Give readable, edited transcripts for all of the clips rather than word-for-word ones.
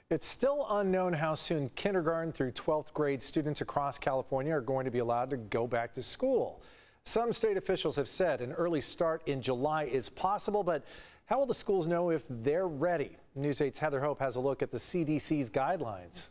It's still unknown how soon kindergarten through 12th grade students across California are going to be allowed to go back to school. Some state officials have said an early start in July is possible, but how will the schools know if they're ready? News 8's Heather Hope has a look at the CDC's guidelines.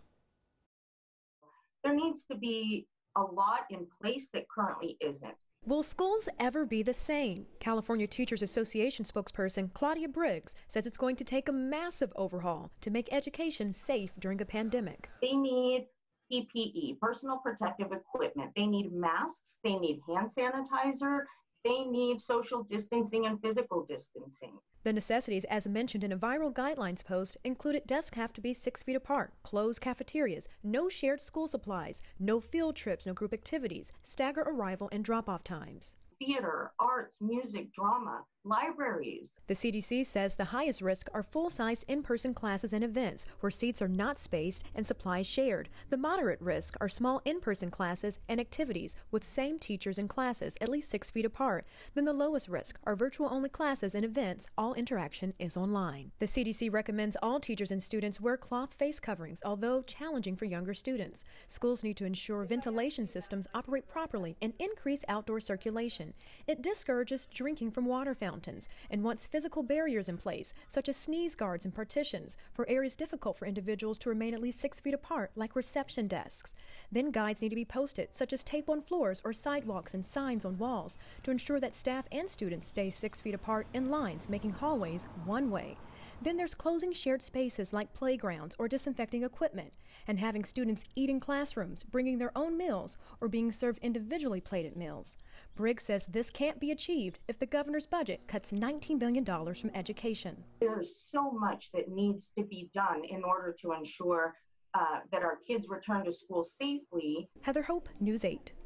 There needs to be a lot in place that currently isn't. Will schools ever be the same? California Teachers Association spokesperson Claudia Briggs says it's going to take a massive overhaul to make education safe during a pandemic. They need PPE, personal protective equipment. They need masks. They need hand sanitizer. They need social distancing and physical distancing. The necessities, as mentioned in a viral guidelines post, included desks have to be 6 feet apart, closed cafeterias, no shared school supplies, no field trips, no group activities, stagger arrival and drop-off times. Theater, arts, music, drama, libraries. The CDC says the highest risk are full-sized in-person classes and events where seats are not spaced and supplies shared. The moderate risk are small in-person classes and activities with same teachers and classes at least 6 feet apart. Then the lowest risk are virtual-only classes and events. All interaction is online. The CDC recommends all teachers and students wear cloth face coverings, although challenging for younger students. Schools need to ensure ventilation systems operate properly and increase outdoor circulation. It discourages drinking from water fountains and wants physical barriers in place, such as sneeze guards and partitions, for areas difficult for individuals to remain at least 6 feet apart, like reception desks. Then guides need to be posted, such as tape on floors or sidewalks and signs on walls, to ensure that staff and students stay 6 feet apart in lines, making hallways one way. Then there's closing shared spaces like playgrounds or disinfecting equipment, and having students eat in classrooms, bringing their own meals, or being served individually plated meals. Briggs says this can't be achieved if the governor's budget cuts $19 billion from education. There's so much that needs to be done in order to ensure that our kids return to school safely. Heather Hope, News 8.